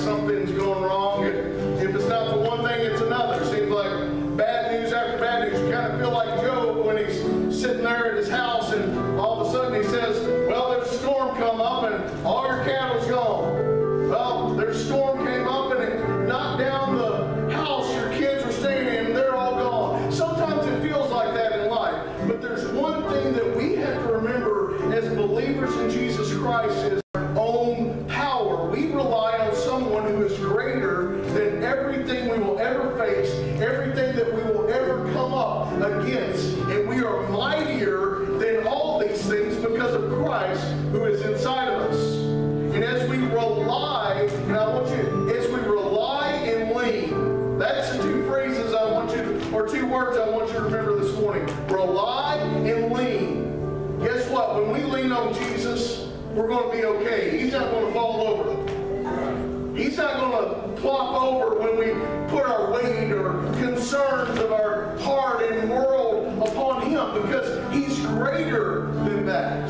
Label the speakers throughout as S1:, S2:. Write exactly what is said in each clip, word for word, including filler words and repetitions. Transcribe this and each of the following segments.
S1: something's going wrong. And if it's not the one thing, it's another. It seems like bad news after bad news. You kind of feel like Job when he's sitting there at his house and all of a sudden he says, well, there's a storm come up and all your cattle's gone. Well, there's a storm came up and it knocked down the house your kids were staying in and they're all gone. Sometimes it feels like that in life. But there's one thing that we have to remember as believers in Jesus Christ is our own power. We rely on someone who is greater than everything we will ever face, everything that we will ever come up against. And we are mightier than all these things because of Christ who is inside of us. And as we rely, and I want you, as we rely and lean, that's the two phrases I want you to, or two words I want you to remember this morning. Rely and lean. Guess what? When we lean on Jesus, we're going to be okay. He's not going to fall over. He's not going to plop over when we put our weight or concerns of our heart and world upon Him, because He's greater than that.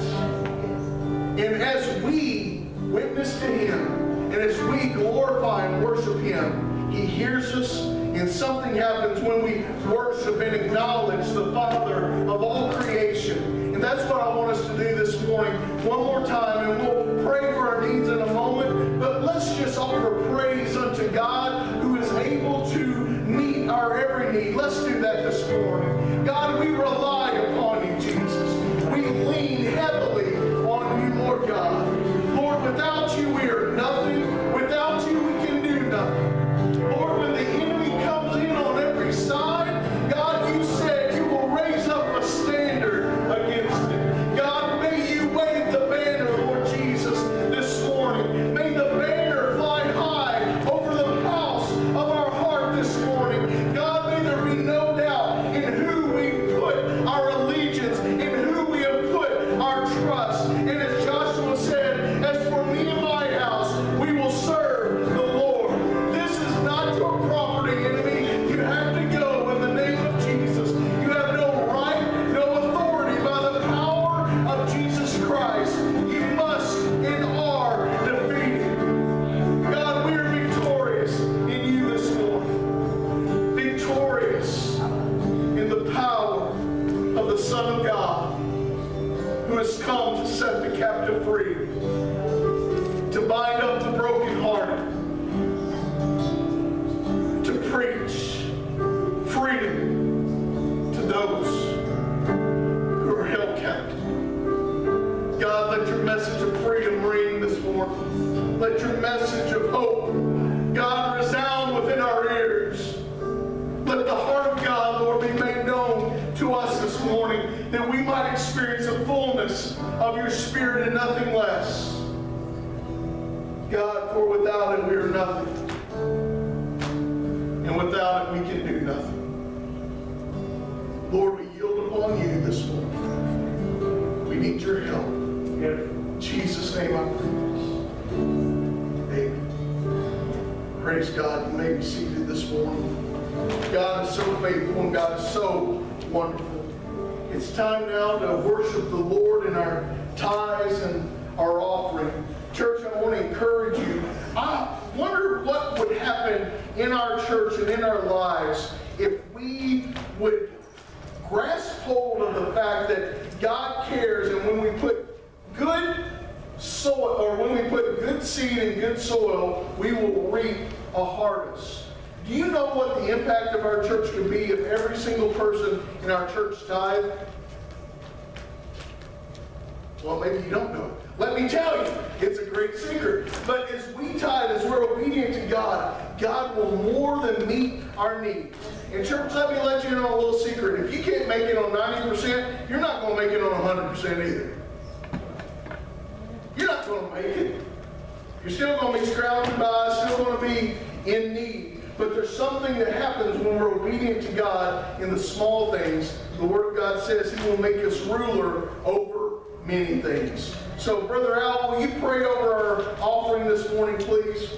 S1: And as we witness to Him, and as we glorify and worship Him, He hears us, and something happens when we worship and acknowledge the Father of all creation. And that's what I want us to do this morning one more time, and we'll pray for our needs in a moment. But let's just offer praise unto God who is able to meet our every need. Let's do that this morning. God, we rely upon you, Jesus. We lean heavily on you, Lord God. Lord, without you we are nothing. Without you we can do nothing. Lord, when the enemy comes in on every side, God, you said you will raise up a standard against it. God, may you wave the banner, Lord Jesus, this morning. May the banner fly high over the house of our heart this morning. God, may there be no doubt in who we put our allegiance, in who we have put our trust. And as Joshua said, as for me and my house, we will serve the Lord. This is not your property, enemy. You have to go in the name of Jesus. You have no right, no authority by the power of Jesus Christ. You must and are defeated. God, we are victorious in you this morning. Victorious in the power of the Son of God, who has come to set the captive free, to bind up the brokenhearted, to preach freedom to those who are held captive. God, let your message of freedom ring this morning. Let your message of hope, God, resound within our ears. Let the heart of God, Lord, be made known to us this morning, that we might experience the fullness of your Spirit and nothing less. God, for without it we are nothing. And without it we can do nothing. Lord, we yield upon you this morning. We need your help. In Jesus' name I pray. Amen. Praise God. You may be seated this morning. God is so faithful and God is so wonderful. It's time now to worship the Lord in our tithes and our offering. Church, I want to encourage you. I wonder what would happen in our church and in our lives if we would grasp hold of the fact that God cares, and when we put good soil, or when we put good seed in good soil, we will reap a harvest. Do you know what the impact of our church could be if every single person in our church tithe? Well, maybe you don't know it. Let me tell you, it's a great secret. But as we tithe, as we're obedient to God, God will more than meet our needs. And church, let me let you know a little secret. If you can't make it on ninety percent, you're not going to make it on one hundred percent either. You're not going to make it. You're still going to be scrounging by, still going to be in need. But there's something that happens when we're obedient to God in the small things. The Word of God says He will make us ruler over many things. So, Brother Al, will you pray over our offering this morning, please?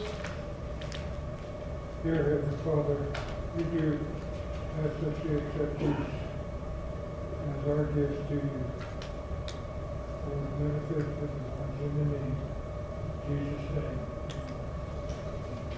S2: Dear Heavenly Father, we do ask that you accept these as our gifts to you for the benefit of the ones in the need. In Jesus' name.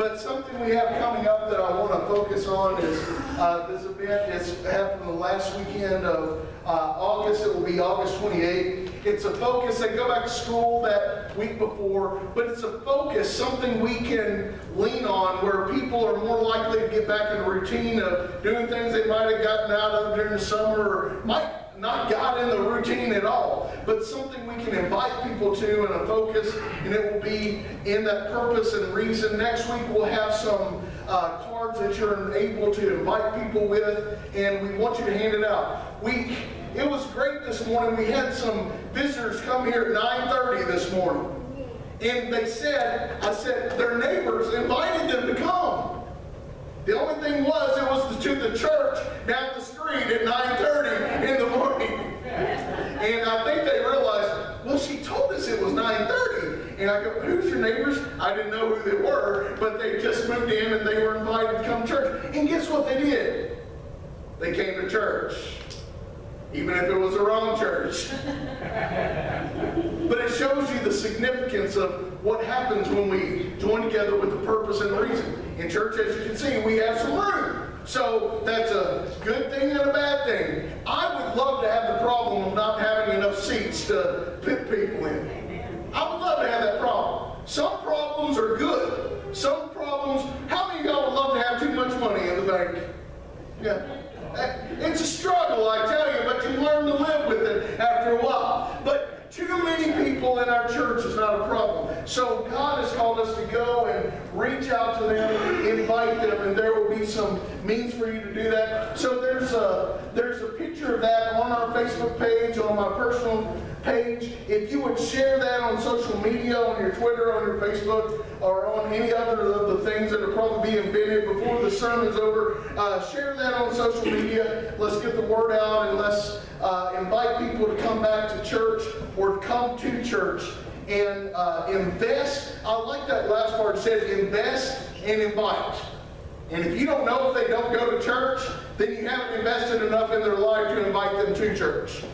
S1: But something we have coming up that I want to focus on is uh, this event is happened the last weekend of uh, August. It will be August twenty-eighth. It's a focus. They go back to school that week before, but it's a focus, something we can lean on where people are more likely to get back in the routine of doing things they might have gotten out of during the summer or might not got in the routine at all, but something we can invite people to and a focus, and it will be in that purpose and reason. Next week we'll have some uh, cards that you're able to invite people with, and we want you to hand it out. We, it was great this morning. We had some visitors come here at nine thirty this morning, and they said, I said, their neighbors invited them to come. The only thing was, it was to the church down the street at nine thirty in the morning. And I think they realized, well, she told us it was nine thirty. And I go, who's your neighbors? I didn't know who they were, but they just moved in and they were invited to come to church. And guess what they did? They came to church. Even if it was the wrong church. But it shows you the significance of what happens when we join together with the purpose and reason. In church, as you can see, we have some room. So that's a good thing and a bad thing. I would love to have the problem of not having enough seats to fit people in. I would love to have that problem. Some problems are good. Some problems, how many of y'all would love to have too much money in the bank? Yeah. It's a struggle, I tell you, but you learn to live with it after a while. But too many people in our church is not a problem. So God has called us to go and reach out to them, invite them, and there will be some means for you to do that. So there's a, there's a picture of that on our Facebook page, on my personal page. If you would share that on social media, on your Twitter, on your Facebook, or on any other of the things that will probably be invented before the sermon's over, uh, share that on social media. Let's get the word out, and let's uh, invite people to come back to church or come to church and uh, invest. I like that last part. It says invest and invite. And if you don't know if they don't go to church, then you haven't invested enough in their life to invite them to church.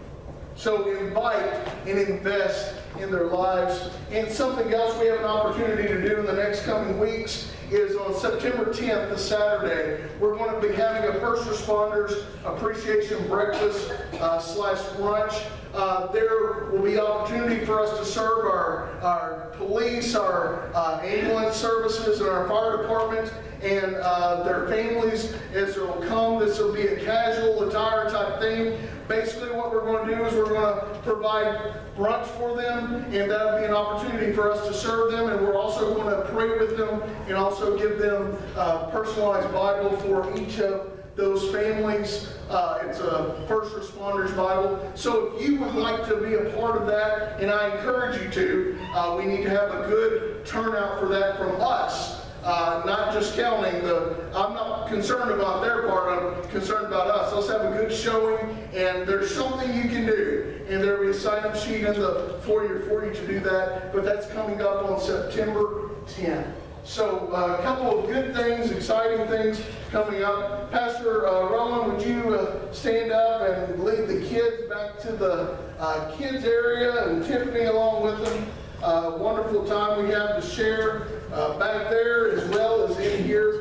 S1: So invite and invest in their lives. And something else we have an opportunity to do in the next coming weeks is on September tenth, this Saturday, we're going to be having a First Responders Appreciation Breakfast uh, slash brunch. Uh, there will be opportunity for us to serve our, our police, our uh, ambulance services, and our fire department, and uh, their families as they will come. This will be a casual attire type thing. Basically what we're going to do is we're going to provide brunch for them, and that will be an opportunity for us to serve them, and we're also going to pray with them and also give them a personalized Bible for each of those families. Uh, it's a First Responders Bible. So if you would like to be a part of that, and I encourage you to, uh, we need to have a good turnout for that from us. Uh, not just counting the, I'm not concerned about their part, I'm concerned about us. Let's have a good showing, and there's something you can do. And there will be a sign-up sheet in the foyer for you to do that, but that's coming up on September tenth. So uh, a couple of good things, exciting things coming up. Pastor uh, Roland, would you uh, stand up and lead the kids back to the uh, kids area, and Tiffany along with them. Uh, wonderful time we have to share uh, back there as well as in here.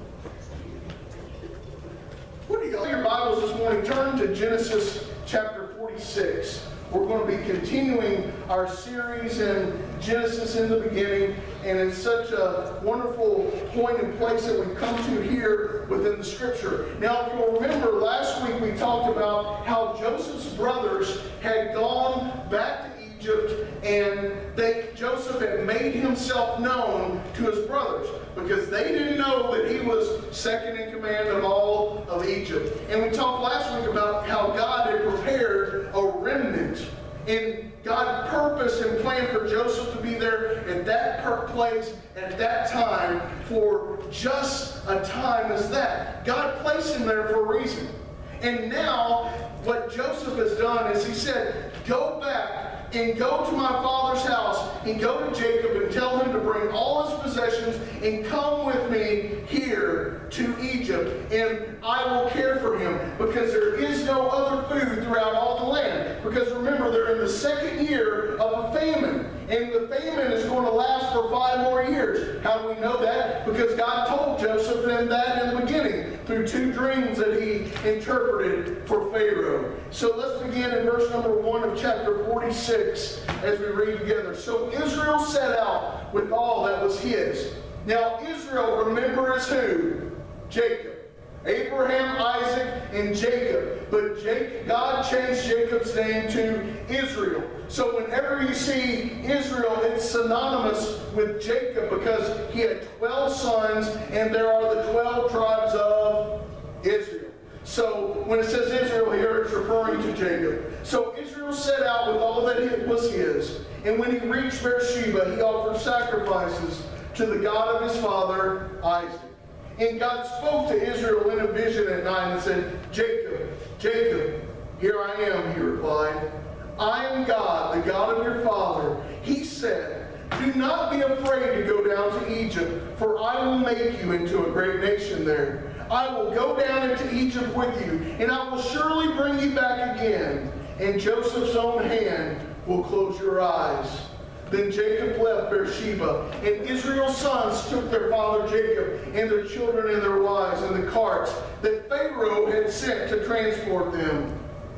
S1: What do you got? Your Bibles this morning, turn to Genesis chapter forty-six. We're going to be continuing our series in Genesis in the beginning, and it's such a wonderful point and place that we've come to here within the Scripture. Now, if you'll remember, last week we talked about how Joseph's brothers had gone back to Egypt, and they, Joseph had made himself known to his brothers because they didn't know that he was second in command of all of Egypt. And we talked last week about how God had prepared a remnant, and God purposed and planned for Joseph to be there at that place at that time for just a time as that. God placed him there for a reason. And now what Joseph has done is he said, go back and go to my father's house and go to Jacob and tell him to bring all his possessions and come with me here to Egypt, and I will care for him, because there is no other food throughout all the land. Because remember, they're in the second year of a famine. And the famine is going to last for five more years. How do we know that? Because God told Joseph and that in the beginning through two dreams that he interpreted for Pharaoh. So let's begin in verse number one of chapter forty-six as we read together. So Israel set out with all that was his. Now Israel, remember, is who? Jacob. Abraham, Isaac, and Jacob. But Jacob, God changed Jacob's name to Israel. So whenever you see Israel, it's synonymous with Jacob because he had twelve sons, and there are the twelve tribes of Israel. So when it says Israel here, it's referring to Jacob. So Israel set out with all that was his. And when he reached Beersheba, he offered sacrifices to the God of his father, Isaac. And God spoke to Israel in a vision at night and said, Jacob, Jacob, here I am, he replied. I am God, the God of your father. He said, do not be afraid to go down to Egypt, for I will make you into a great nation there. I will go down into Egypt with you, and I will surely bring you back again, and Joseph's own hand will close your eyes. Then Jacob left Beersheba, and Israel's sons took their father Jacob and their children and their wives and the carts that Pharaoh had sent to transport them.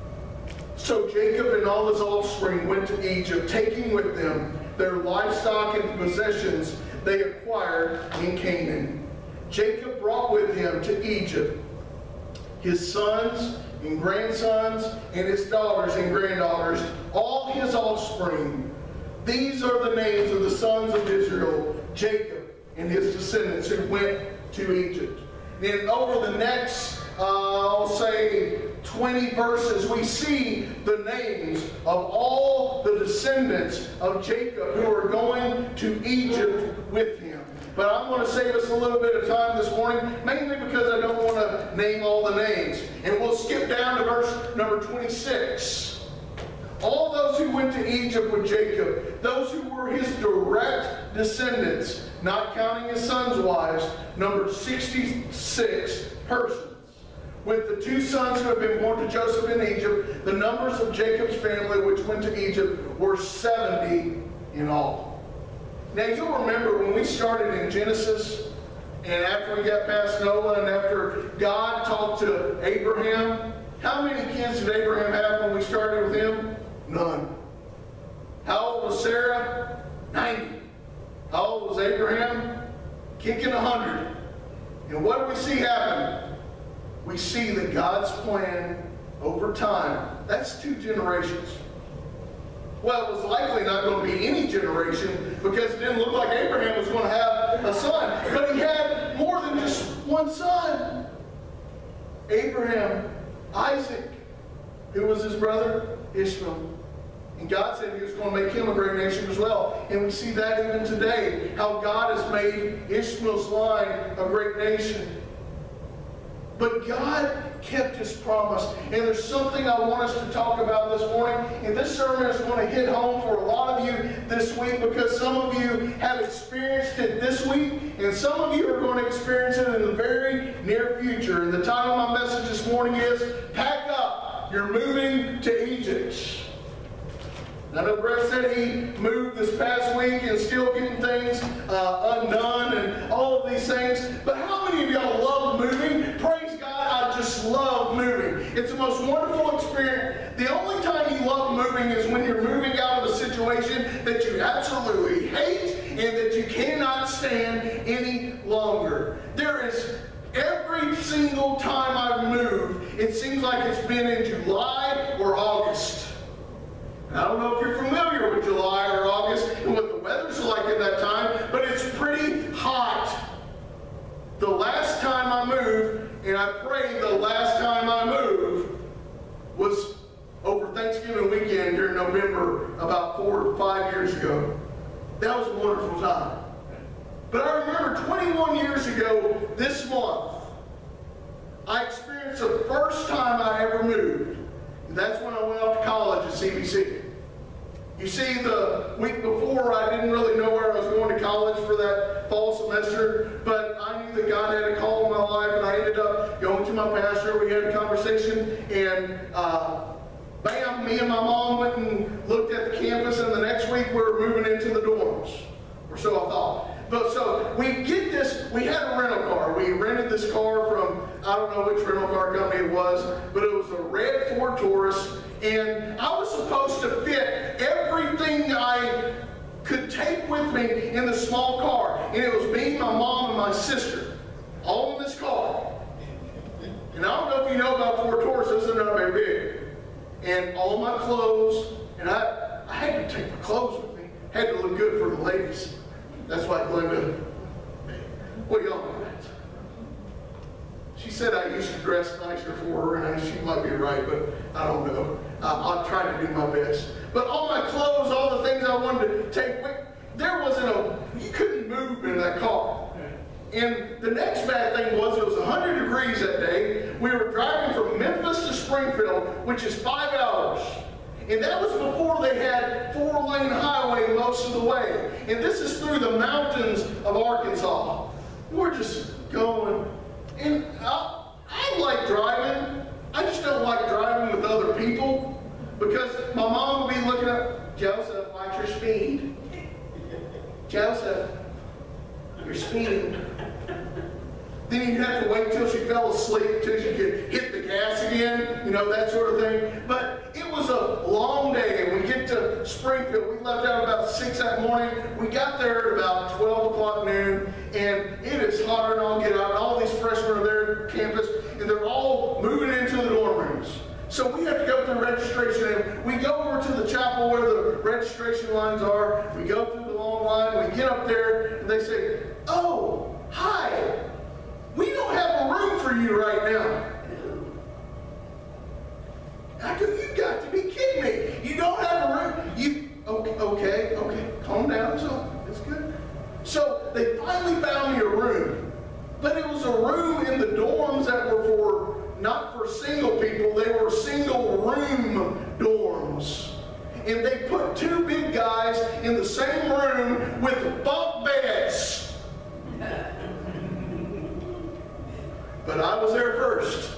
S1: So Jacob and all his offspring went to Egypt, taking with them their livestock and possessions they acquired in Canaan. Jacob brought with him to Egypt his sons and grandsons and his daughters and granddaughters, all his offspring. These are the names of the sons of Israel, Jacob and his descendants who went to Egypt. And over the next, uh, I'll say, twenty verses, we see the names of all the descendants of Jacob who are going to Egypt with him. But I'm going to save us a little bit of time this morning, mainly because I don't want to name all the names. And we'll skip down to verse number twenty-six. All those who went to Egypt with Jacob, those who were his direct descendants, not counting his sons' wives, numbered sixty-six persons. With the two sons who had been born to Joseph in Egypt, the numbers of Jacob's family which went to Egypt were seventy in all. Now you'll remember when we started in Genesis, and after we got past Noah, and after God talked to Abraham, how many kids did Abraham have when we started with him? None. How old was Sarah? ninety. How old was Abraham? Kicking a hundred. And what do we see happen? We see that God's plan over time, that's two generations. Well, it was likely not going to be any generation because it didn't look like Abraham was going to have a son. But he had more than just one son. Abraham, Isaac, who was his brother, Ishmael. And God said he was going to make him a great nation as well. And we see that even today, how God has made Ishmael's line a great nation. But God kept his promise. And there's something I want us to talk about this morning. And this sermon is going to hit home for a lot of you this week because some of you have experienced it this week. And some of you are going to experience it in the very near future. And the title of my message this morning is, Pack Up, You're Moving to Egypt. I know Brett said he moved this past week and still getting things uh, undone and all of these things. But how many of y'all love moving? Praise God, I just love moving. It's the most wonderful experience. The only time you love moving is when you're moving out of a situation that you absolutely hate and that you cannot stand any longer. There is every single time I've moved, it seems like it's been in July or August. I don't know if you're familiar with July or August and what the weather's like at that time, but it's pretty hot. The last time I moved, and I pray the last time I moved, was over Thanksgiving weekend during November about four or five years ago. That was a wonderful time. But I remember twenty-one years ago this month, I experienced the first time I ever moved. That's when I went off to college at C B C. You see, the week before, I didn't really know where I was going to college for that fall semester, but I knew that God had a call in my life, and I ended up going to my pastor. We had a conversation, and uh, bam, me and my mom went and looked at the campus, and the next week we were moving into this car from, I don't know which rental car company it was, but it was a red Ford Taurus, and I was supposed to fit everything I could take with me in the small car. And it was me, my mom, and my sister, all in this car. And I don't know if you know about Ford Tauruses, they're not very big. And all my clothes, and I, I had to take my clothes with me. Had to look good for the ladies. That's why Glenda, what do y'all know that? She said I used to dress nicer for her, and she might be right, but I don't know. Uh, I'll try to do my best. But all my clothes, all the things I wanted to take with, there wasn't a, you couldn't move in that car. And the next bad thing was it was one hundred degrees that day. We were driving from Memphis to Springfield, which is five hours. And that was before they had four-lane highway most of the way. And this is through the mountains of Arkansas. We're just going. And I, I like driving. I just don't like driving with other people. Because my mom would be looking up, Joseph, watch your speed. Joseph, you're speeding. Then you'd have to wait till she fell asleep, till she could hit the gas again, you know, that sort of thing. But it was a long day, and we get to Springfield. We left out about six that morning. We got there at about twelve o'clock noon, and it is hotter than all get out. And all these freshmen are there at campus, and they're all moving into the dorm rooms. So we have to go through registration, and we go over to the chapel where the registration lines are. We go through the long line. We get up there, and they say, "Oh, hi. We don't have a room for you right now." I go, "You got to be kidding me. You don't have a room." You, okay, okay, okay, calm down. So it's good. So they finally found me a room. But it was a room in the dorms that were for, not for single people, they were single room dorms. And they put two big guys in the same room with bunk beds. But I was there first.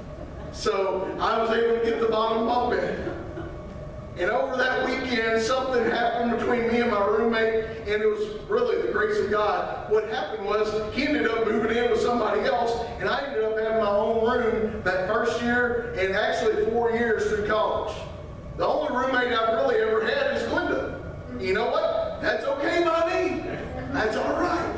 S1: So I was able to get the bottom bunk bed. And over that weekend, something happened between me and my roommate, and it was really the grace of God. What happened was he ended up moving in with somebody else, and I ended up having my own room that first year and actually four years through college. The only roommate I've really ever had is Glenda. You know what? That's okay by me. That's all right.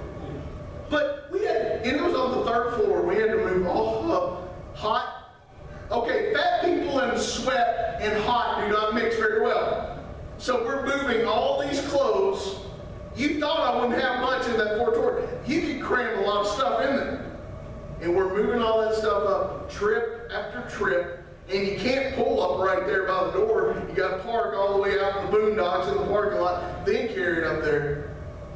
S1: But we had, and it was on the third floor. We had to move all up. Hot. Okay, fat people and sweat and hot do not mix very well. So we're moving all these clothes. You thought I wouldn't have much in that Ford Taurus. You could cram a lot of stuff in there. And we're moving all that stuff up, trip after trip. And you can't pull up right there by the door. You got to park all the way out in the boondocks in the parking lot, then carry it up there.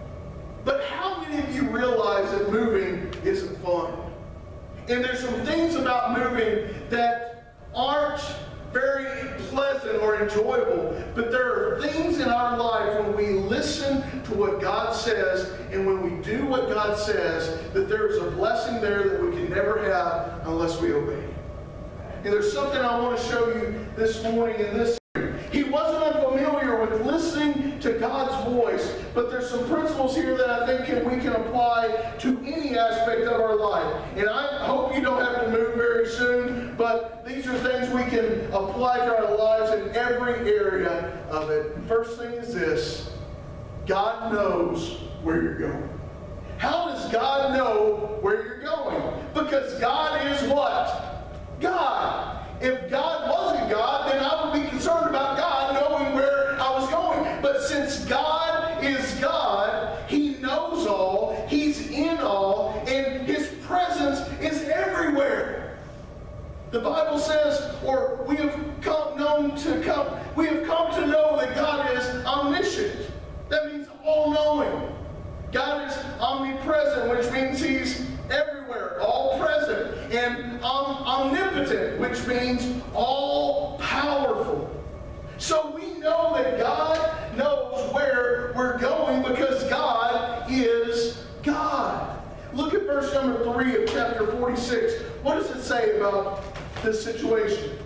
S1: But how many of you realize that moving isn't fun? And there's some things about moving that aren't very pleasant or enjoyable, but there are things in our life when we listen to what God says and when we do what God says, that there's a blessing there that we can never have unless we obey. And there's something I want to show you this morning in this. He wasn't unfamiliar with listening to God's voice, but there's some principles here that I think can, we can apply to any aspect of our life. And I hope you don't have to move very soon, but these are things we can apply to our lives in every area of it. First thing is this: God knows where you're going. How does God know where you're going? Because God is what? God. If God wasn't God, then I would be concerned about God knowing where I was going. But since God is God, He knows all, He's in all, and His presence is everywhere. The Bible says, or we have come known to come, we have come to know that God is omniscient. That means all-knowing. God is omnipresent, which means He's everywhere, all present, and om omnipotent, which means all powerful. So we know that God knows where we're going because God is God. Look at verse number three of chapter forty-six. What does it say about this situation?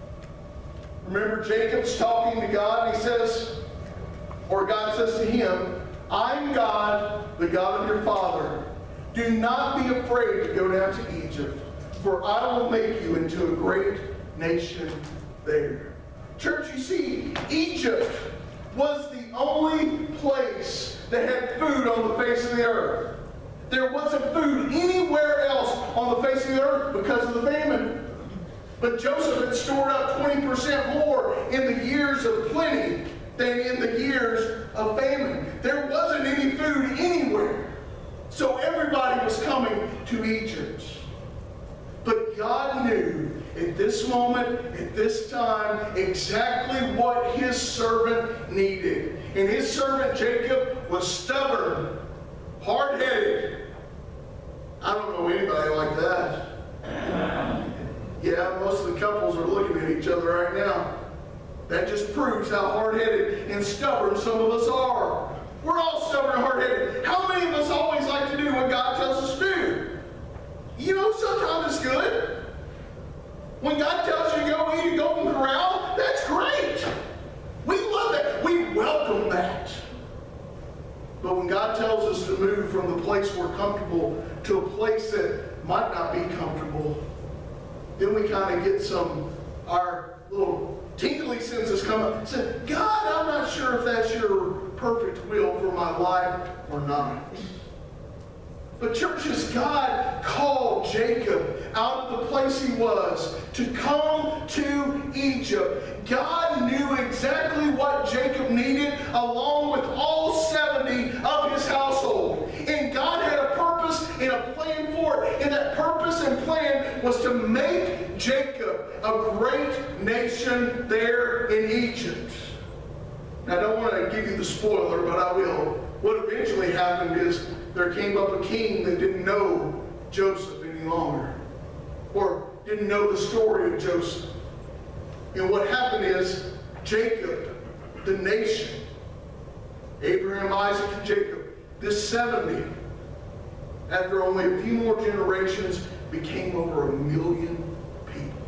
S1: Remember, Jacob's talking to God, and he says, or God says to him, "I'm God, the God of your father. do not be afraid to go down to Egypt, for I will make you into a great nation there. Church, you see, Egypt was the only place that had food on the face of the earth. There wasn't food anywhere else on the face of the earth because of the famine. But Joseph had stored up twenty percent more in the years of plenty than in the years of famine. There wasn't any food anywhere. So everybody was coming to Egypt. But God knew at this moment, at this time, exactly what his servant needed. And his servant Jacob was stubborn, hard-headed. I don't know anybody like that. Yeah, most of the couples are looking at each other right now. That just proves how hard-headed and stubborn some of us are. We're all stubborn and hard-headed. How many of us always like to do what God tells us to do? You know, sometimes it's good. When God tells you to go eat a Golden Corral, that's great. We love that. We welcome that. But when God tells us to move from the place we're comfortable to a place that might not be comfortable, then we kind of get some, our little tinkly senses come up and say, God, I'm not sure if that's your perfect will for my life or not. But churches, God called Jacob out of the place he was to come to Egypt. God knew exactly what Jacob needed along with all seventy of his household. And God had a purpose and a plan for it. And that purpose and plan was to make Jacob a great nation there in Egypt. Now, I don't want to give you the spoiler, but I will. What eventually happened is there came up a king that didn't know Joseph any longer, or didn't know the story of Joseph. And what happened is Jacob, the nation, Abraham, Isaac, and Jacob, this seventy, after only a few more generations, became over a million people.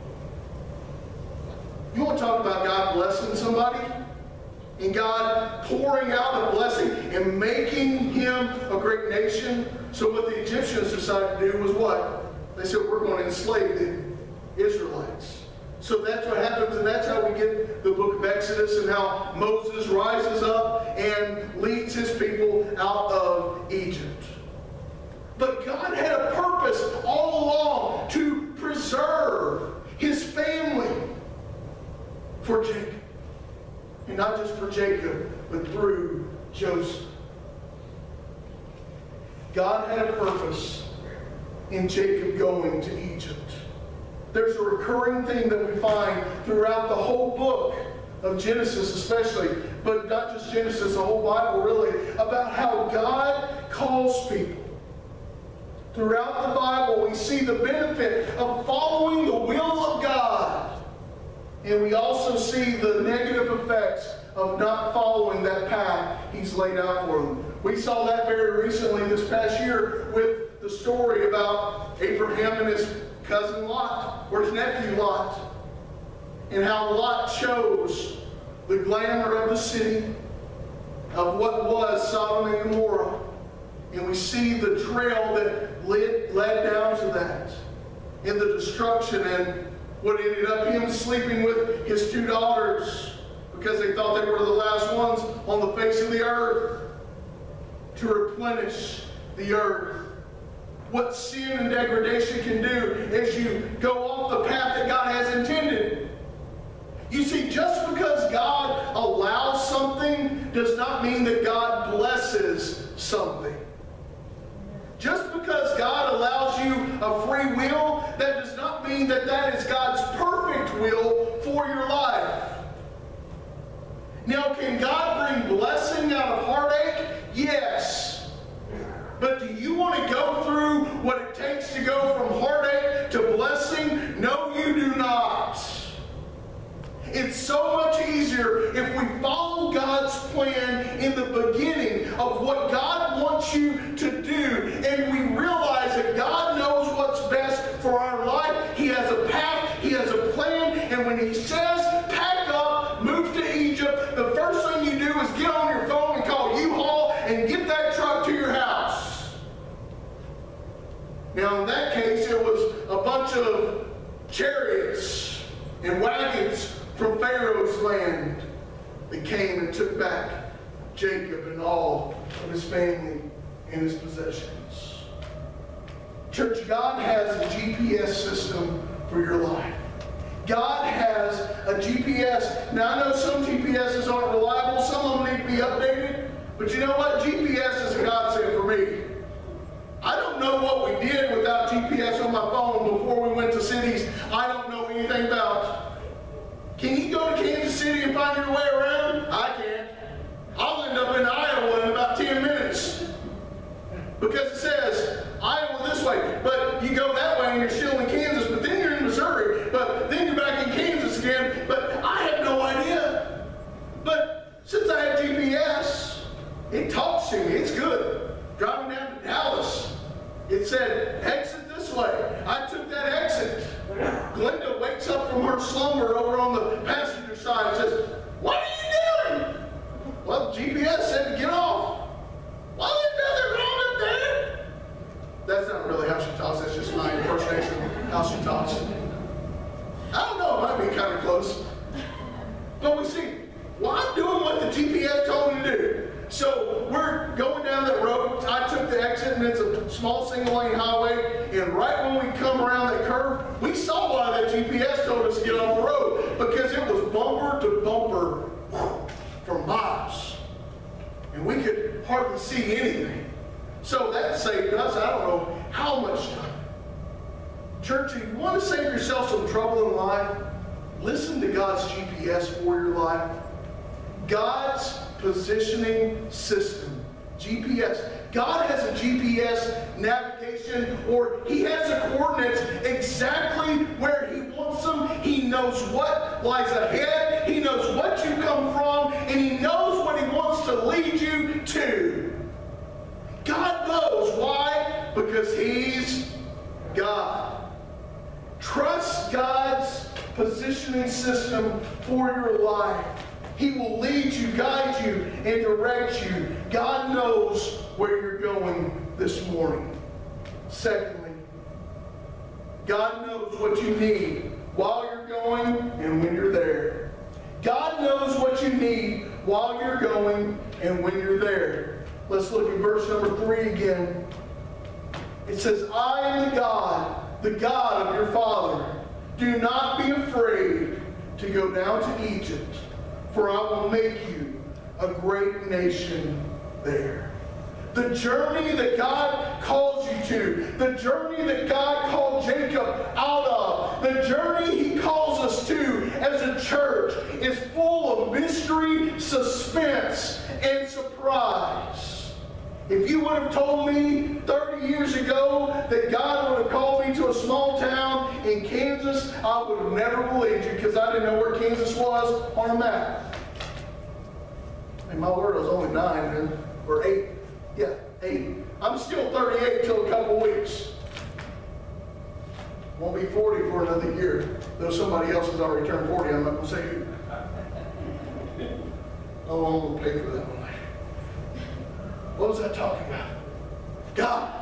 S1: You want to talk about God blessing somebody? And God pouring out a blessing and making him a great nation. So what the Egyptians decided to do was what? They said, we're going to enslave the Israelites. So that's what happens, and that's how we get the book of Exodus and how Moses rises up and leads his people out of Egypt. But God had a purpose all along to preserve his family for Jacob. And not just for Jacob, but through Joseph. God had a purpose in Jacob going to Egypt. There's a recurring thing that we find throughout the whole book of Genesis especially, but not just Genesis, the whole Bible really, about how God calls people. Throughout the Bible, we see the benefit of following the will of God. And we also see the negative effects of not following that path he's laid out for them. We saw that very recently this past year with the story about Abraham and his cousin Lot, or his nephew Lot, and how Lot chose the glamour of the city, of what was Sodom and Gomorrah. And we see the trail that led, led down to that, and the destruction, and what ended up him sleeping with his two daughters because they thought they were the last ones on the face of the earth to replenish the earth. What sin and degradation can do as you go off the path that God has intended. You see, just because God allows something does not mean that God blesses something. Just because God allows you a free will, that does not mean that that is God's perfect will for your life. Now, can God bring blessing out of heartache? Yes. But do you want to go through what it takes to go from heartache to blessing? No, you do not. It's so much easier if we follow God's plan in the beginning of what God wants you to do, and we realize that God knows what's best for our life. He has a path, He has a plan, and when He says, pack up, move to Egypt, the first thing you do is get on your phone and call U-Haul and get that truck to your house. bunch of chariots and wagons from Pharaoh's land that came and took back Jacob and all of his family and his possessions. Church, God has a G P S system for your life. God has a G P S. Now, I know some G P Ses aren't reliable. Some of them need to be updated. But you know what? G P S is a godsend for me. I don't know what we did without G P S on my phone before we went to cities I don't know anything about. Can you go to Kansas City and find your way around? I can't. I'll end up in Iowa in about ten minutes. Because it says Iowa this way, but you go that way and you're still in Kansas, but then you're in Missouri, but then you're back in Kansas again, but I have no idea. But since I have G P S, it talks to me, it's good. Driving down to Dallas, it said, exit this way. I took that exit. Glenda wakes up from her slumber over on the passenger side and says, what are you doing? Well, G P S said to get off. Well, there's nothing wrong with that. That's not really how she talks. That's just my impersonation of how she talks. I don't know. It might be kind of close. But we see, well, I'm doing what the G P S told me to do. So we're going down that road. I took the exit, and it's a small single-lane highway. And right when we come around that curve, we saw why that G P S told us to get off the road. Because it was bumper to bumper for miles. And we could hardly see anything. So that saved us, I don't know how much time. Church, if you want to save yourself some trouble in life, listen to God's G P S for your life. God's positioning system, G P S. God has a G P S navigation, or He has the coordinates exactly where He wants them. He knows what lies ahead. He knows what you come from, and He knows what He wants to lead you to. God knows. Why? Because He's God. Trust God's positioning system for your life. He will lead you, guide you, and direct you. God knows where you're going this morning. Secondly, God knows what you need while you're going and when you're there. God knows what you need while you're going and when you're there. Let's look at verse number three again. It says, I am the God, the God of your father. Do not be afraid to go down to Egypt, for I will make you a great nation there. The journey that God calls you to, the journey that God called Jacob out of, the journey He calls us to as a church is full of mystery, suspense, and surprise. If you would have told me thirty years ago that God would have called me to a small town in Kansas, I would have never believed you, because I didn't know where Kansas was on a map. And my word, I was only nine then, or eight. Yeah, eight. I'm still thirty-eight till a couple weeks. Won't be forty for another year. Though somebody else has already turned forty, I'm not going to say who. Oh, I'm going to pay for that one. What was I talking about? God.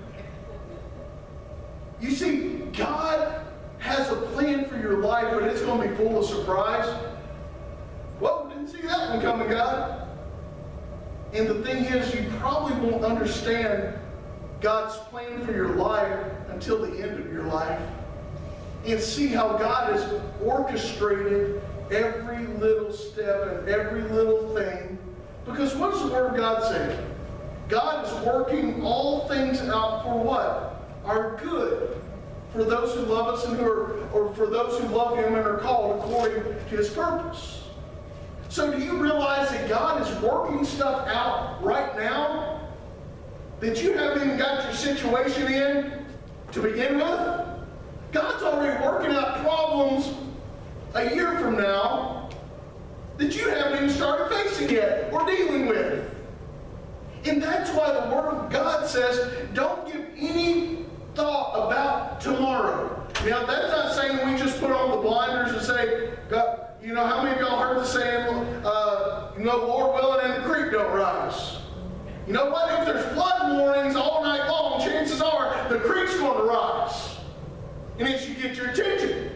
S1: You see, God has a plan for your life, but it's going to be full of surprise. Well, we didn't see that one coming, God. And the thing is, you probably won't understand God's plan for your life until the end of your life. And see how God has orchestrated every little step and every little thing. Because what does the Word of God say? God is working all things out for what? Our good. For those who love us and who are, or for those who love Him and are called according to His purpose. So do you realize that God is working stuff out right now that you haven't even got your situation in to begin with? God's already working out problems a year from now that you haven't even started facing yet or dealing with. And that's why the Word of God says, don't give any thought about tomorrow. Now, that's not saying we just put on the blinders and say, God, you know, how many of y'all heard the saying, uh, you know, Lord willing and the creek don't rise? You know what? If there's flood warnings all night long, chances are the creek's going to rise. and it should get your attention.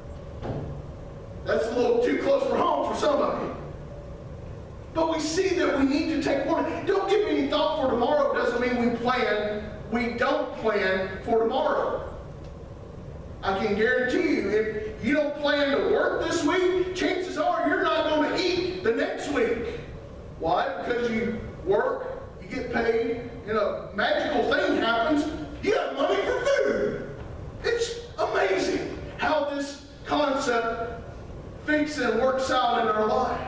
S1: That's a little too close for home for some of you. But we see that we need to take warning. Don't give any thought for tomorrow doesn't mean we plan. We don't plan for tomorrow. I can guarantee you, if you don't plan to work this week, chances are you're not going to eat the next week. Why? Because you work, you get paid, and a magical thing happens, you have money for food. It's amazing how this concept fits and works out in our life.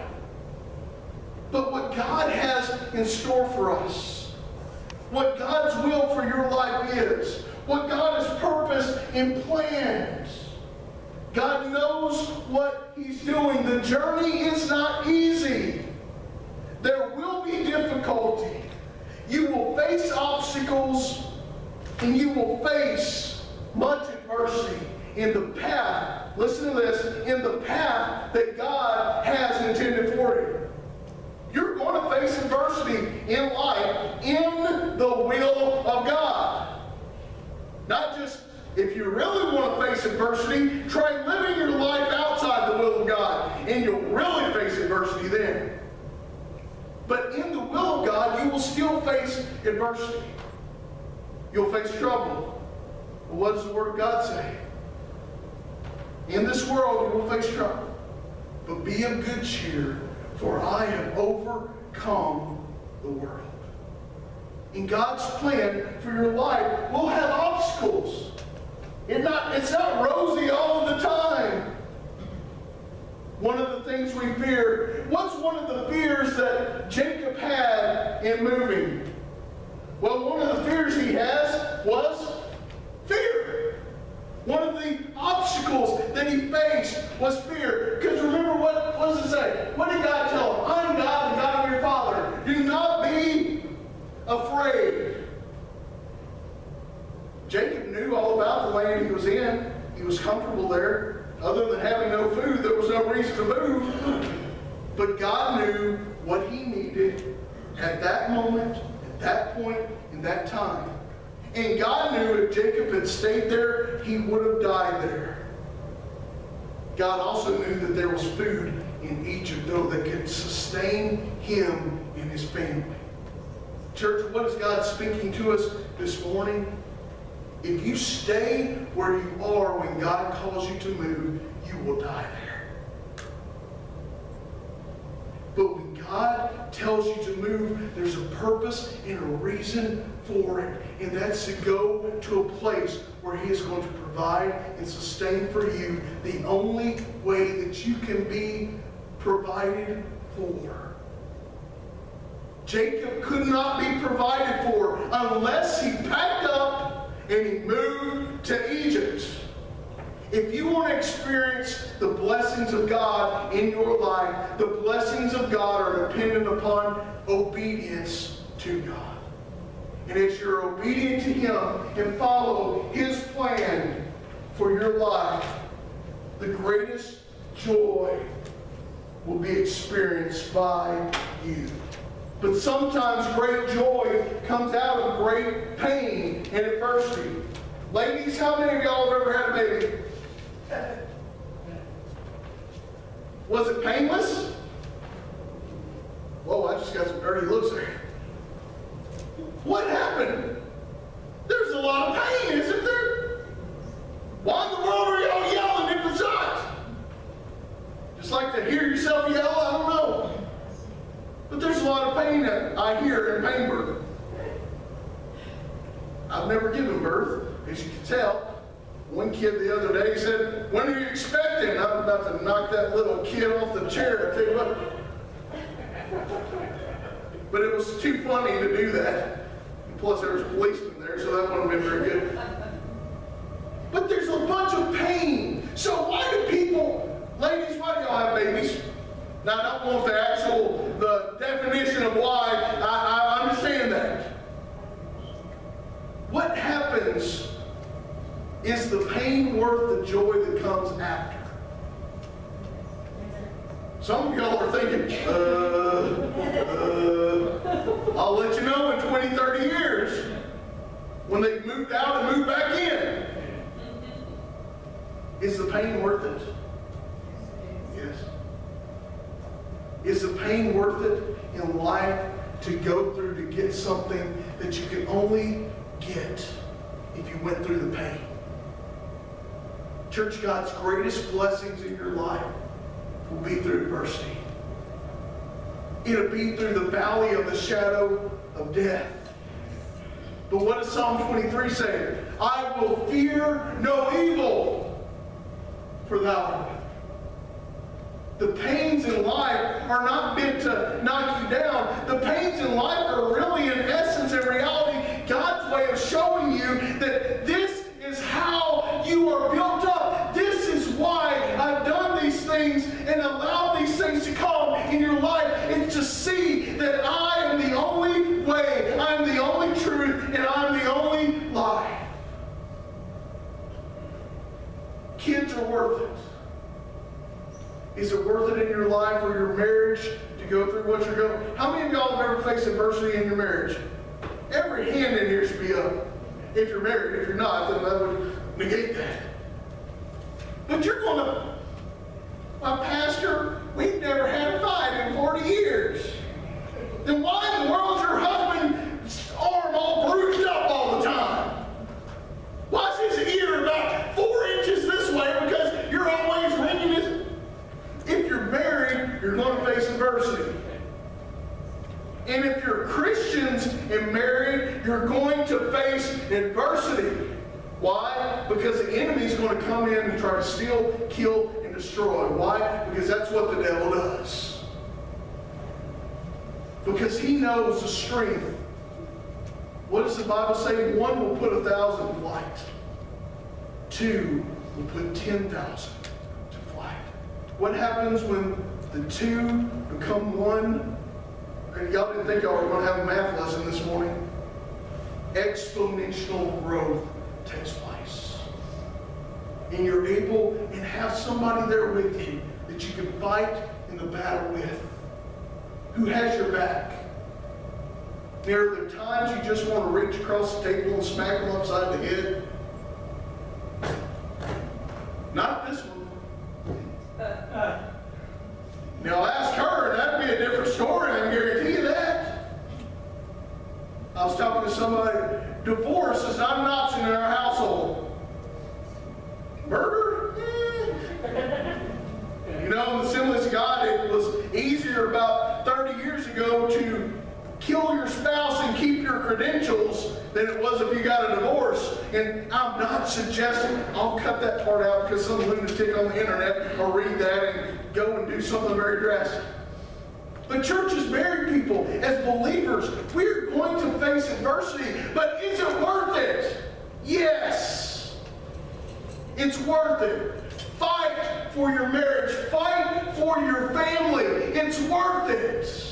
S1: But what God has in store for us, what God's will for your life is, what God has purposed and planned, God knows what He's doing. The journey is not easy. There will be difficulty. You will face obstacles, and you will face much adversity in the path, listen to this, in the path that God has intended for you. You're going to face adversity in life in the will of God. Not just, if you really want to face adversity, try living your life outside the will of God, and you'll really face adversity then. But in the will of God, you will still face adversity. You'll face trouble. But what does the Word of God say? In this world, you will face trouble. But be of good cheer, for I have overcome the world. In God's plan for your life, we'll have obstacles. It's not, it's not rosy all of the time. One of the things we fear, what's one of the fears that Jacob had in moving? Well, one of the fears he has was fear. One of the obstacles that he faced was fear. Because remember, what, what does it say? What did God tell him? I'm God, the God of your father. Do not be afraid. Jacob knew all about the land he was in. He was comfortable there. Other than having no food, there was no reason to move. But God knew what he needed at that moment, at that point, in that time. And God knew if Jacob had stayed there, he would have died there. God also knew that there was food in Egypt, though, that could sustain him and his family. Church, what is God speaking to us this morning? If you stay where you are when God calls you to move, you will die there. But when God tells you to move, there's a purpose and a reason for it. And that's to go to a place where He is going to provide and sustain for you the only way that you can be provided for. Jacob could not be provided for unless he packed up and he moved to Egypt. If you want to experience the blessings of God in your life, the blessings of God are dependent upon obedience to God. And as you're obedient to Him and follow His plan for your life, the greatest joy will be experienced by you. But sometimes great joy comes out of great pain and adversity. Ladies, how many of y'all have ever had a baby? Was it painless? Whoa, I just got some dirty looks there. What happened? There's a lot of pain, isn't there? Why in the world are y'all yelling if it's not? Just like to hear yourself yell? I don't know. But there's a lot of pain that I hear in pain birth. I've never given birth, as you can tell. One kid the other day said, "When are you expecting?" I'm about to knock that little kid off the chair, I tell you what. But it was too funny to do that. And plus there was policemen there, so that wouldn't have been very good. But there's a bunch of pain. So why do people, ladies, why do y'all have babies? Now, I don't want the actual, the definition of why. I, I understand that. What happens is the pain worth the joy that comes after? Some of y'all are thinking, uh, uh, I'll let you know in twenty, thirty years when they've moved out and moved back in. Is the pain worth it? Yes. Is the pain worth it in life to go through to get something that you can only get if you went through the pain? Church, God's greatest blessings in your life will be through adversity. It'll be through the valley of the shadow of death. But what does Psalm twenty-three say? I will fear no evil, for thou art with me. The pains in life are not meant to knock you down. The pains in life are really, in essence and reality, God's way of showing you that this is how you are built up. This is why I've done these things and allowed these things to come in your life. It's to see that I am the only way, I'm the only truth, and I'm the only life. Kids are worth it. Is it worth it in your life or your marriage to go through what you're going? How many of y'all have ever faced adversity in your marriage? Every hand in here should be up. If you're married, if you're not, then that would negate that. But you're going to, my pastor, we've never had a fight in forty years. Then why in the world is your husband's arm all bruised up all the time? Why is his ear about four inches this way? Because you're always wringing his. If you're married, you're going to face adversity. And if you're Christians and married, you're going to face adversity. Why? Because the enemy's going to come in and try to steal, kill, and destroy. Why? Because that's what the devil does. Because he knows the strength. What does the Bible say? One will put a thousand to flight. Two will put ten thousand to flight. What happens when the two become one? Y'all didn't think y'all were going to have a math lesson this morning. Exponential growth takes place. And you're able and have somebody there with you that you can fight in the battle with. Who has your back? There are the times you just want to reach across the table and smack them upside the head. Not this one. Now ask her, and that'd be a different story, I can guarantee you that. I was talking to somebody, divorce is not an option in our household. Murder? Eh. You know, in the Assemblies of God, it was easier about thirty years ago to kill your spouse and keep your credentials than it was if you got a divorce. And I'm not suggesting, I'll cut that part out because some lunatic on the internet will read that and go and do something very drastic. But church as married people, as believers, we're going to face adversity. But is it worth it? Yes. It's worth it. Fight for your marriage. Fight for your family. It's worth it.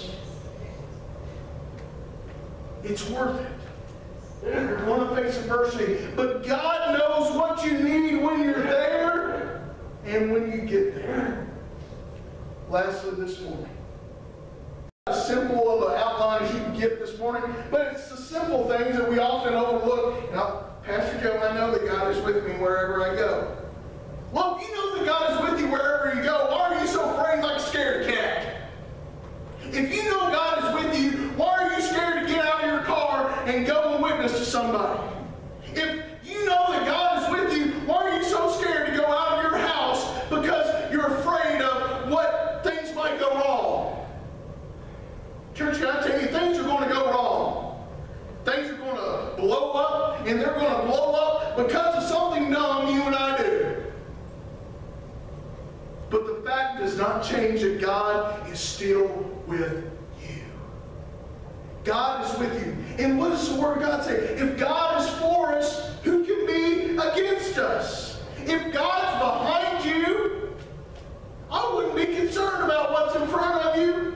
S1: It's worth it. You're going to face adversity. But God knows what you need when you're there and when you get there. Lastly, this morning. As simple of an outline as you can get this morning, but it's the simple things that we often overlook. Now, Pastor Joe, I know that God is with me wherever I go. Well, if you know that God is with you wherever you go, why are you so afraid like a scared cat? If you know God is with you, why are you scared to get out of your car and go and witness to somebody? If you know that God is with you, why are you so scared to go out of your house because you're afraid of what things might go wrong? Church, can I tell you, things are going to go wrong. Things are going to blow up, and they're going to blow up because of something dumb you and I do. But the fact does not change that God is still with you. God is with you. And what does the Word of God say? If God is for us, who can be against us? If God's behind you, I wouldn't be concerned about what's in front of you.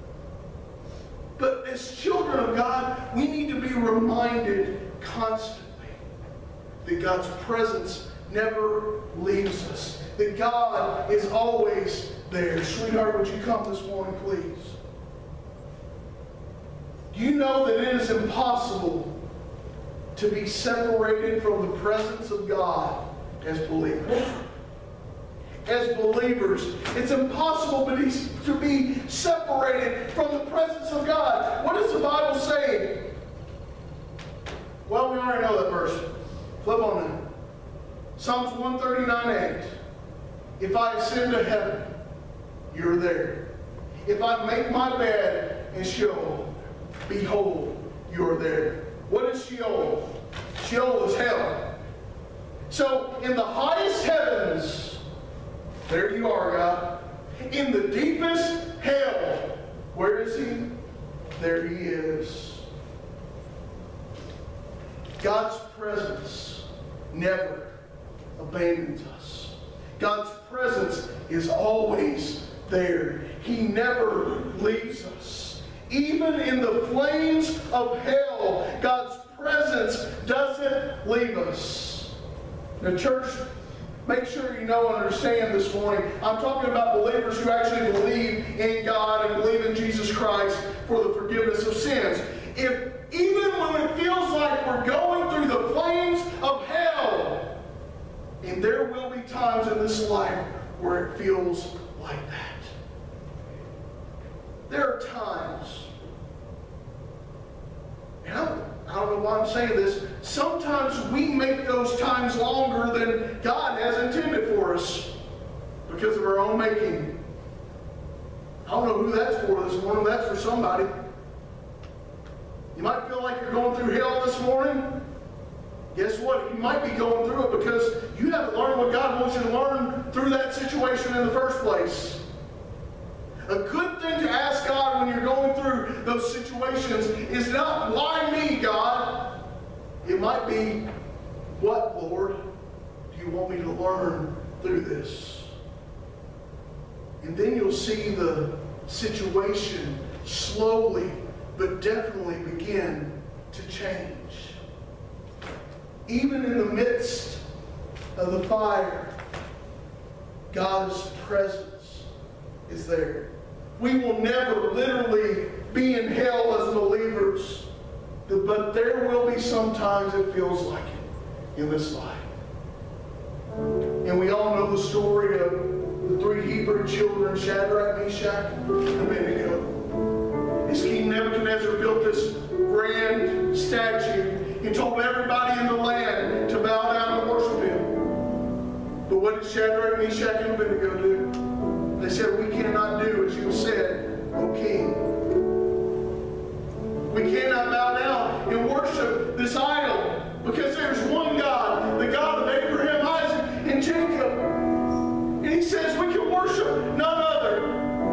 S1: But as children of God, we need to be reminded constantly that God's presence never leaves us. That God is always there. Sweetheart, would you come this morning, please? Do you know that it is impossible to be separated from the presence of God as believers? as believers. It's impossible to be separated from the presence of God. What does the Bible say? Well, we already know that verse. Flip on that. Psalms one thirty-nine eight. If I ascend to heaven, you're there. If I make my bed in Sheol, behold, you're there. What is Sheol? Sheol is hell. So, in the highest heavens, there you are, God. In the deepest hell, where is He? There He is. God's presence never abandons us. God's presence is always there. He never leaves us. Even in the flames of hell, God's presence doesn't leave us. Now, church, make sure you know and understand this morning, I'm talking about believers who actually believe in God and believe in Jesus Christ for the forgiveness of sins. If even when it feels like we're going through the flames of hell, and there will be times in this life where it feels like that. There are times, and I don't, I don't know why I'm saying this, sometimes we make those times longer than God has intended for us because of our own making. I don't know who that's for this morning. That's for somebody. You might feel like you're going through hell this morning. Guess what? You might be going through it because you haven't learned what God wants you to learn through that situation in the first place. A good thing to ask God when you're going through those situations is not, why me, God? It might be, what, Lord, do you want me to learn through this? And then you'll see the situation slowly but definitely begin to change. Even in the midst of the fire, God's presence is there. We will never literally be in hell as believers, but there will be sometimes it feels like it in this life. And we all know the story of the three Hebrew children, Shadrach, Meshach, and Abednego. As King Nebuchadnezzar built this grand statue, he told everybody in the land to bow down and worship him. But what did Shadrach, Meshach, and Abednego do? They said, we cannot do as you said, O King. We cannot bow down and worship this idol because there's one God, the God of Abraham, Isaac, and Jacob. And he says we can worship none other.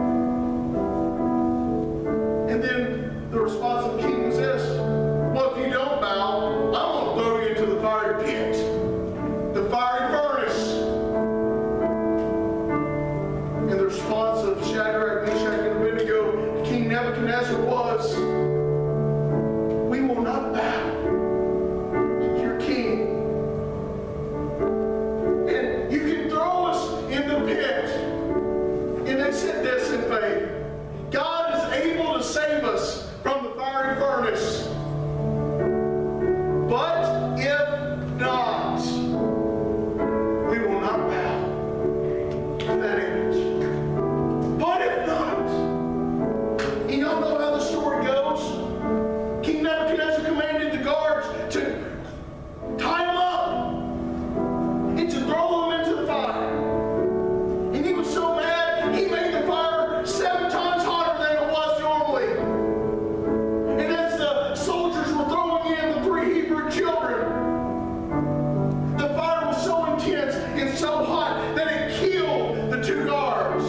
S1: And then the response of the king was this: well, if you don't bow, I'm going to throw you into the fiery pit, the fiery furnace. And the response of Shadrach, Meshach, and Abednego to King Nebuchadnezzar was, we will not bow to your king. And you can throw us in the pit. And they said this in faith: God is able to save us from the fiery furnace. But if not, we will not bow to that image. But if not, and y'all know how the story goes. King Nebuchadnezzar commanded the guards to tie him up and to throw him into the fire. And he was so mad, he made the fire seven times hotter than it was normally. And as the soldiers were throwing in the three Hebrew children, the fire was so intense and so hot that it killed the two guards.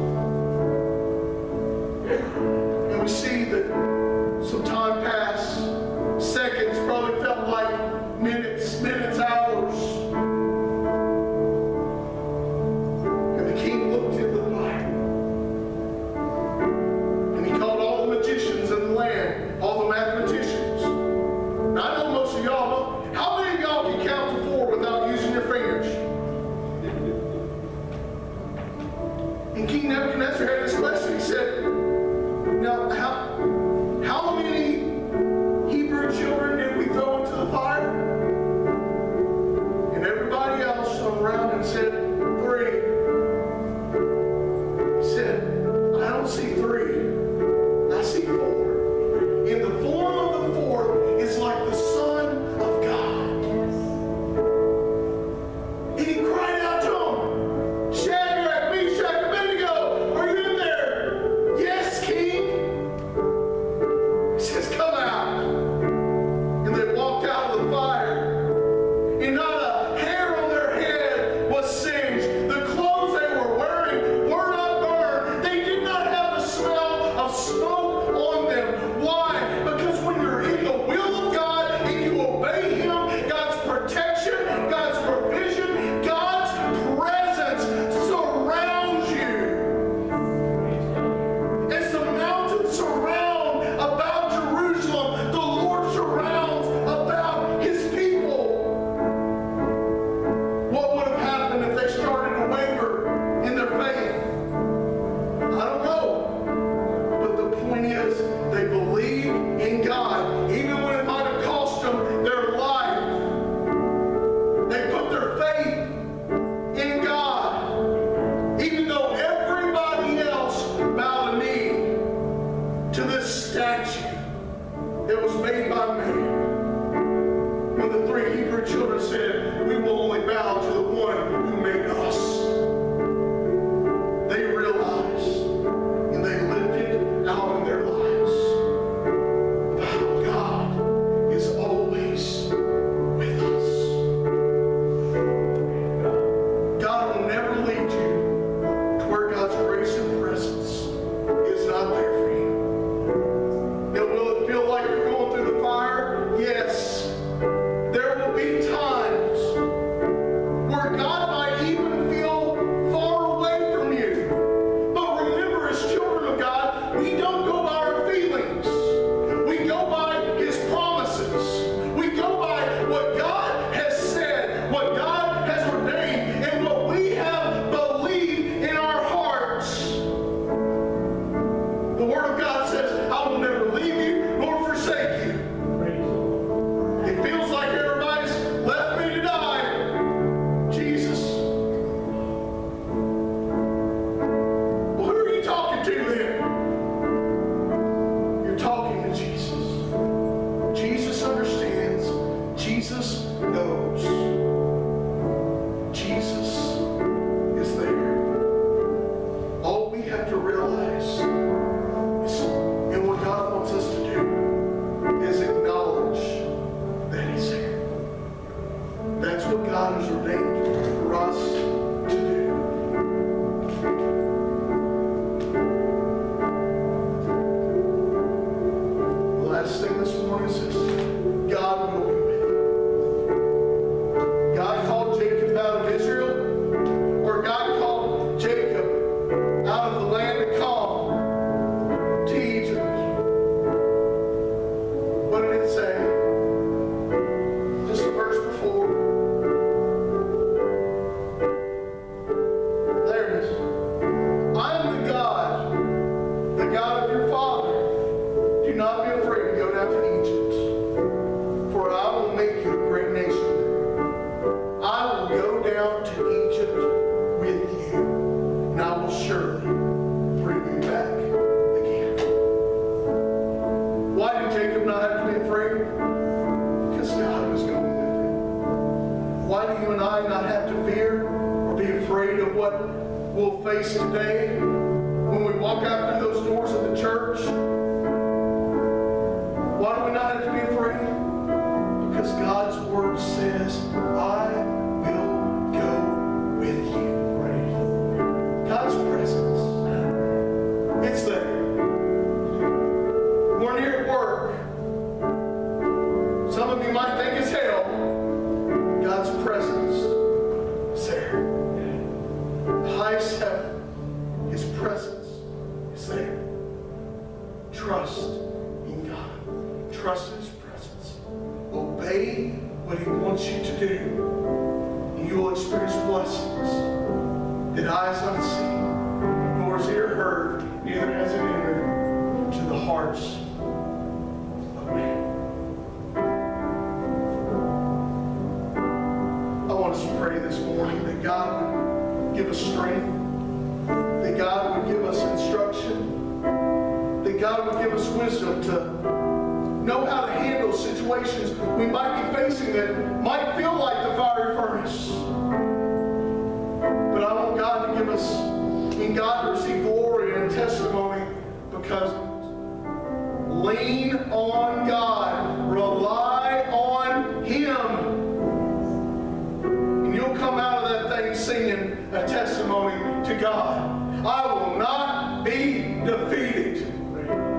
S1: And we see that some time passed. Seconds probably felt like minutes, minutes, hours. And the king looked in the fire. And he called all the magicians in the land, all the mathematicians. Now, I know most of y'all, but how many of y'all can count to four without using your fingers? And King Nebuchadnezzar had this question. He said, smoke on them. Why? Because when you're in the will of God and you obey Him, God's protection, God's provision, God's presence surrounds you. As the mountains surround about Jerusalem, the Lord surrounds about His people. What would have happened if they started to waver in their faith? I don't know. But the point is, they believe in God, even when it might have cost them their life. They put their faith in God, even though everybody else bowed a knee to this statue that was made by man. When the three Hebrew children said, "We will only bow to the one who made us," they realized and they lived it out in their lives. How God is always with us. God will never lead you to where God's grace and presence is not there for you. Now, will it feel like you're going through the fire? Yes. There will be times where God might even feel far away from you. But remember, as children of God, we don't go by our feelings. We go by His promises. We go by what God has said, what God has ordained, and what we have believed in our hearts. The Word of God says, "I will never leave you nor forsake you." It feels like everybody's left me to die. Jesus. Well, who are you talking to then? You're talking to Jesus. Jesus understands. Jesus knows. Jesus is there. All we have to realize is, and what God wants us to do, is acknowledge that He's there. That's what God has ordained for us to do. The last thing this morning is this: God will be with you. God called Jacob out of Israel, or God called Jacob out of the land of Canaan to Egypt. What did it say? Just a verse before. There it is. I am the God, the God of your father. Do not be afraid to go down to Egypt, for I will make you a great nation. I will go down to Egypt with you, and I will surely bring you back again. Why did Jacob not have to be afraid? Because God was going with him. Why do you and I not have to fear or be afraid of what we'll face today when we walk out through those doors of the church? Why do we not have to be afraid? Because God's Word says, "I will go with you." God's presence. It's there. When you're at work, some of you might think it's hell. God's presence is there. The highest heaven, His presence is there. Trust in God. Trust in His presence. Obey what He wants you to do, and you will experience blessings that eyes not seen, nor has ear heard, neither has it entered to the hearts of man. I want us to pray this morning that God would give us strength, that God would give us instruction, that God would give us wisdom to know how to handle situations we might be facing that might feel like the fiery furnace. But I want God to give us, in God to receive glory and testimony, because lean on God, rely on Him, and you'll come out of that thing singing a testimony to God. I will not be defeated.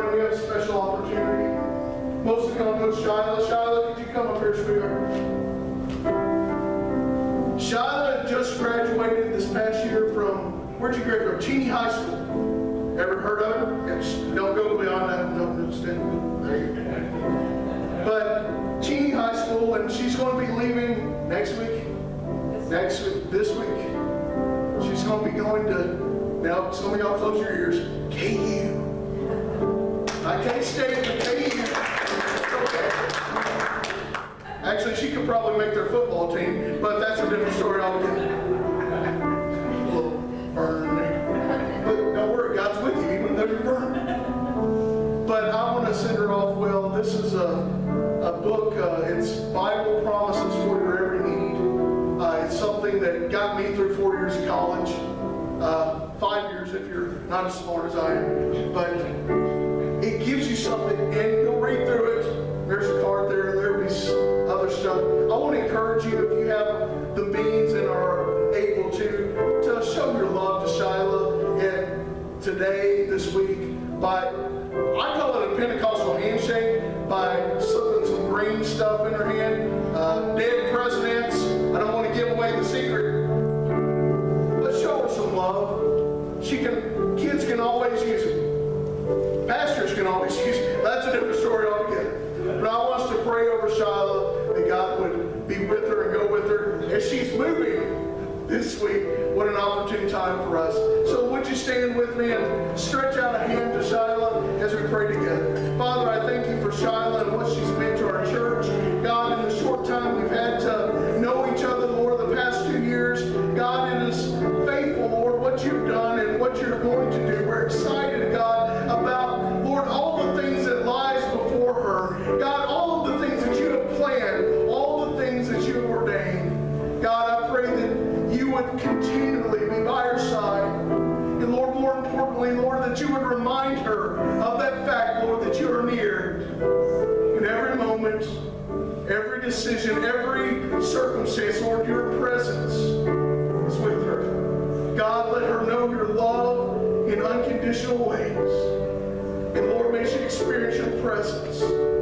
S1: morning we have a special opportunity. Mostly come with Shyla. Shyla, could you come up here, sweetheart? Shyla just graduated this past year from, where'd you graduate? Cheney High School. Ever heard of it? Yes. Don't go beyond that. No, no, stand. There you go. But Cheney High School, and she's going to be leaving next week. Next week, this week. She's going to be going to, now some of y'all close your ears, K U. Not K-State, but K U. Okay. Actually, she could probably make their football team, but that's a different story altogether. A little burn there. But don't worry, God's with you, even though you're burned. But I want to send her off well. This is a, a book, uh, it's Bible Promises for Your Every Need. Uh, it's something that got me through four years of college. Uh, five years if you're not as smart as I am. But it gives you something, and you'll read through it. There's a card there, there'll be other stuff. I want to encourage you, if you have the means and are able to, to show your love to Shyla and today, this week, by, I call it a Pentecostal handshake, by slipping some green stuff in her hand. Uh, dead presidents, I don't want to give away the secret, but show her some love. She can, kids can always use it. Pastors can always use it. That's a different story altogether. But I want us to pray over Shyla that God would be with her and go with her as she's moving this week. What an opportune time for us. So would you stand with me and stretch out a hand to Shyla as we pray together. Father, I thank you for Shyla and what she's meant to our church. God, in the short time we've had to know each other, Lord, the past two years, God, it is faithful, Lord, what you've done and what you're going to do. We're excited, God, about, Lord, all the things that lies before her. God, all of the things that you have planned, all the things that you have ordained. God, I pray that you would continually be by her side. And Lord, more importantly, Lord, that you would remind her of that fact, Lord, that you are near in every moment, every decision, every circumstance. Lord, your presence is with her. God, let her know your love in unconditional ways. And Lord, may she experience your presence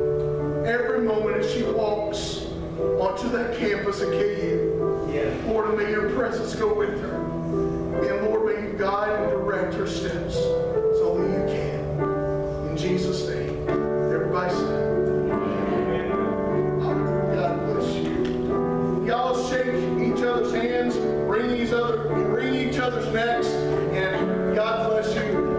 S1: every moment as she walks onto that campus at K U. Yeah. Lord, may your presence go with her. And Lord, may you guide and direct her steps.